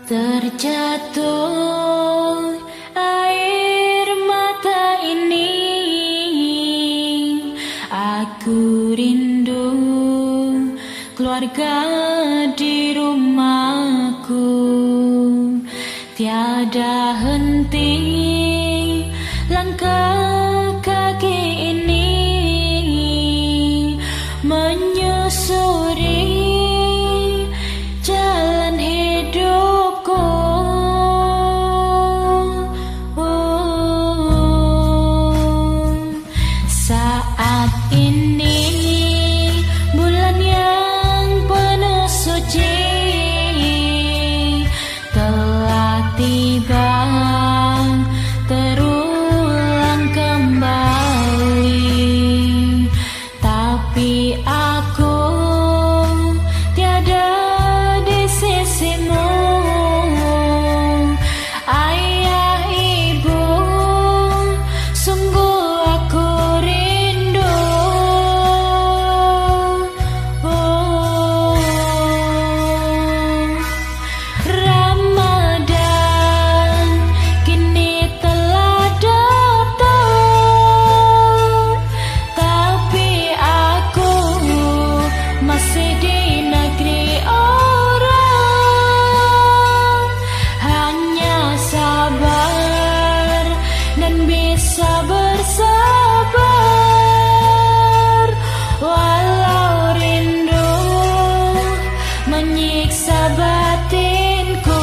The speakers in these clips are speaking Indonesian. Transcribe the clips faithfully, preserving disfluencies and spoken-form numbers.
Terjatuh air mata ini, aku rindu keluarga di rumahku. Tiada henti langkah kaki ini menyusuri jalan hidupku. Oh, saat ini bulan yang penuh suci telah tiba, terulang kembali. Tapi aku tiada di sisimu, ayah ibu, sungguh aku rindu. Oh, Ramadan kini telah datang, tapi aku masih di negeri orang. Hanya sabar dan bisa bersabar, walau rindu menyiksa batinku.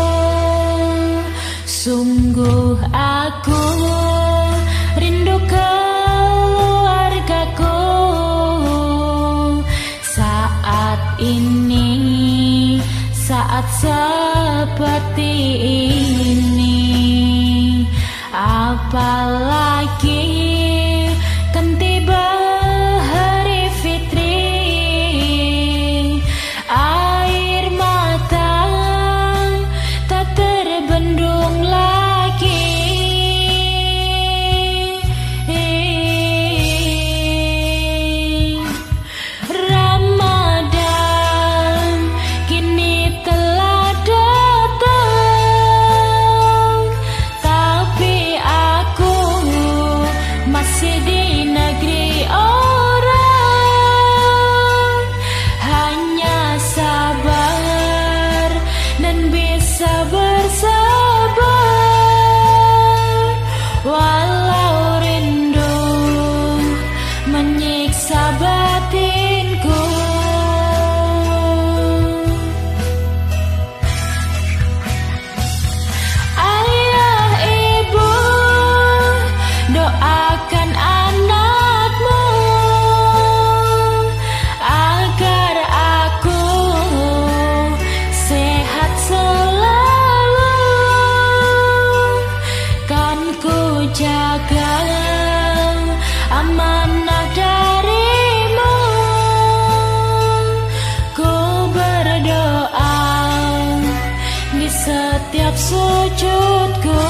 Sungguh aku rindu keluargaku. Saat ini, saat seperti ini, apalagi kan tiba hari fitri, air mata tak terbendung lagi. Ramadan kini telah datang, tapi aku masih di negeri orang. Hanya sabar dan bisa bersabar, walau rindu menyiksa batinku. Ayah ibu, doakan anakmu agar aku sehat selalu. Kan ku jaga amanah darimu, ku berdoa di setiap sujudku.